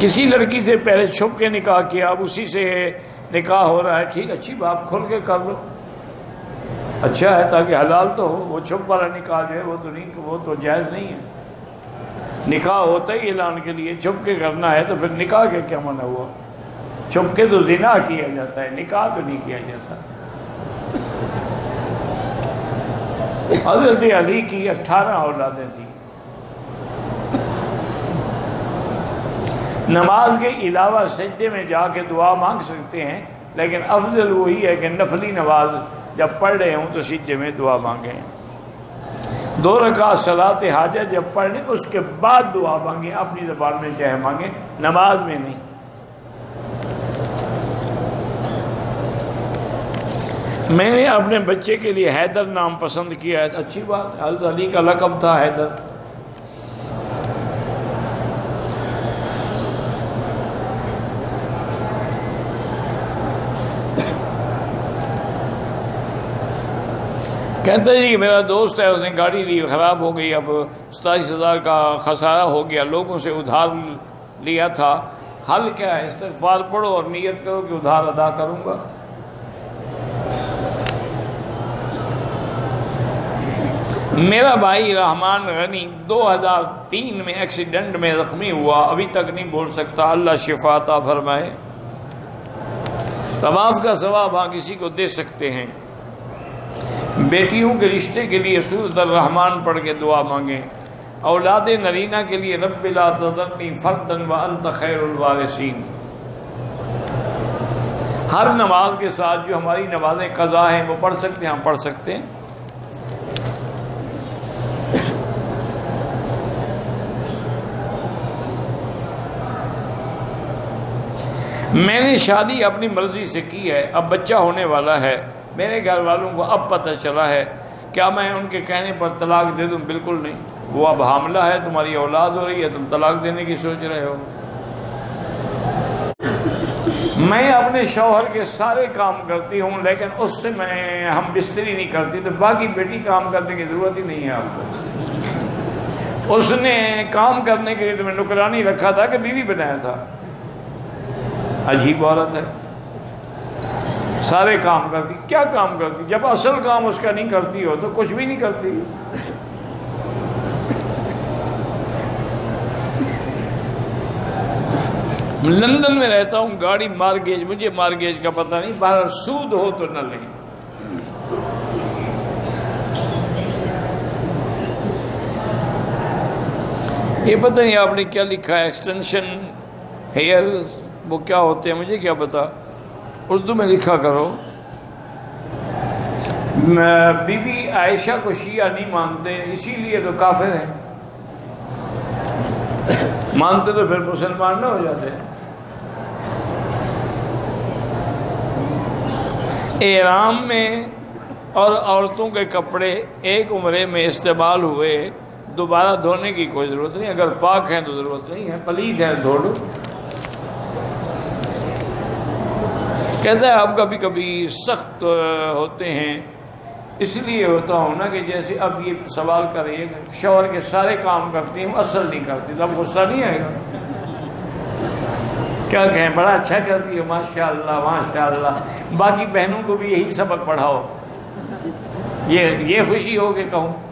کسی لڑکی سے پہلے چھپ کے نکاح کیا، اب اسی سے نکاح ہو رہا ہے، ٹھیک، اچھی بات، کھل کے کر لو، اچھا ہے، تاکہ حلال تو ہو۔ وہ چھپ والا نکاح جو ہے وہ تو نہیں، وہ تو جائز نہیں ہے۔ نکاح ہوتا ہی اعلان کے لیے، چھپ کے کرنا ہے تو پھر نکاح کے کیا منع ہوا؟ چھپ کے تو زنا کیا جاتا ہے، نکاح تو نہیں کیا جاتا۔ حضرت علی کی 18 اولادیں تھیں۔ نماز کے علاوہ سجدے میں جا کے دعا مانگ سکتے ہیں، لیکن افضل وہی ہے کہ نفلی نماز جب پڑھ رہے ہوں تو سجدے میں دعا مانگیں۔ 2 رکعت صلاۃ حاجت جب پڑھ لیں اس کے بعد دعا مانگیں، اپنی زبان میں چاہے مانگیں، نماز میں نہیں۔ میں نے اپنے بچے کے لیے حیدر نام پسند کیا ہے، اچھی بات، حضرت علی کا لقب تھا حیدر۔ کہتا ہے جی میرا دوست ہے، اس نے گاڑی لی، خراب ہو گئی، اب 27,000 کا خسارہ ہو گیا، لوگوں سے ادھار لیا تھا، حل کیا ہے؟ استغفار پڑھو اور نیت کرو کہ ادھار ادا کروں گا۔ میرا بھائی رحمان غنی 2003 میں ایکسیڈنٹ میں زخمی ہوا، ابھی تک نہیں بول سکتا، اللہ شفا عطا فرمائے۔ طواف کا ثواب ہاں کسی کو دے سکتے ہیں۔ بیٹیوں کے رشتے کے لیے سورۃ الرحمن پڑھ کے دعا مانگیں۔ اولاد نرینہ کے لیے رب لا تذرنی فردا وانت خیر الوارثین۔ ہر نماز کے ساتھ جو ہماری نمازیں قضا ہیں وہ پڑھ سکتے ہیں، ہم پڑھ سکتے ہیں۔ میں نے شادی اپنی مرضی سے کی ہے، اب بچہ ہونے والا ہے، میرے گھر والوں کو اب پتہ چلا ہے، کیا میں ان کے کہنے پر طلاق دے دوں؟ بالکل نہیں، وہ اب حاملہ ہے، تمہاری اولاد ہو رہی ہے، تم طلاق دینے کی سوچ رہے ہو۔ میں اپنے شوہر کے سارے کام کرتی ہوں، لیکن اس سے ہم بستری نہیں کرتی، تو باقی بیٹی کام کرنے کی ضرورت ہی نہیں ہے آپ کو۔ اس نے کام کرنے کے لیے تمہیں نوکرانی رکھا تھا کہ بیوی بنایا تھا؟ عجیب عورت ہے، سارے کام کرتی، کیا کام کرتی؟ جب اصل کام اس کا نہیں کرتی ہو تو کچھ بھی نہیں کرتی۔ لندن میں رہتا ہوں، گاڑی مارگیج، مجھے مارگیج کا پتہ نہیں، باہر سود ہو تو نہ لیں۔ یہ پتہ نہیں آپ نے کیا لکھا ہے، ایکسٹینشن ہیئر، وہ کیا ہوتے ہیں مجھے کیا پتا، اردو میں لکھا کرو۔ بی بی عائشہ کو شیعہ نہیں مانتے، اسی لیے تو کافر ہیں، مانتے تو پھر مسلمان نہ ہو جاتے۔ احرام میں اور عورتوں کے کپڑے ایک عمرے میں استعمال ہوئے، دوبارہ دھونے کی کوئی ضرورت نہیں، اگر پاک ہیں تو ضرورت نہیں ہے، پلید ہے دھو لو۔ کہتا ہے آپ کبھی کبھی سخت ہوتے ہیں، اس لیے ہوتا ہوں نا کہ جیسے اب یہ سوال کر رہی ہے کہ شوہر کے سارے کام کرتی ہوں اصل نہیں کرتی، تو اب غصہ نہیں آئے گا؟ کیا کہیں، بڑا اچھا کرتی ہو، ماشاءاللہ ماشاءاللہ، باقی بہنوں کو بھی یہی سبق پڑھاؤ، یہ خوشی ہو کہ کہوں۔